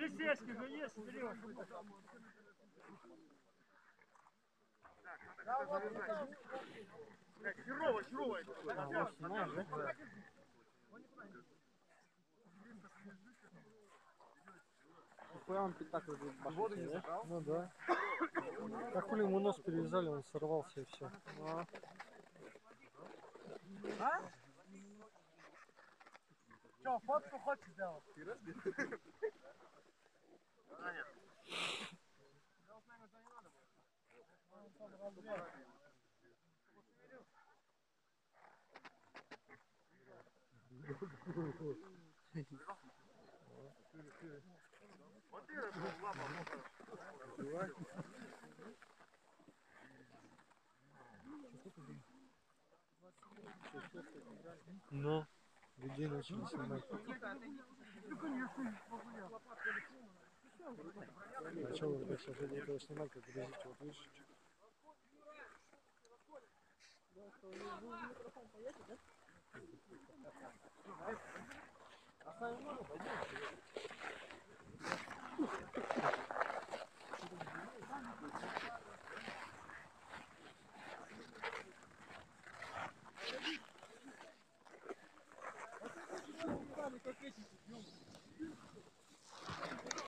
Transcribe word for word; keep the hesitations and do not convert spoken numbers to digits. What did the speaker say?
Полицейский же есть, Сереж. Херово, херово. А, снимаешь, да? Нихуя он так вот воду не забрал? Ну да. Так хули ему нос перевязали, он сорвался и все. А? А? Че, фотку хочешь сделать? А, нет. Вот ты лапа можно. Но людей начали снимать. А что вы, блядь, сейчас не этого снимать, как подождите, вот видишь? Оставим ногу, пойдем.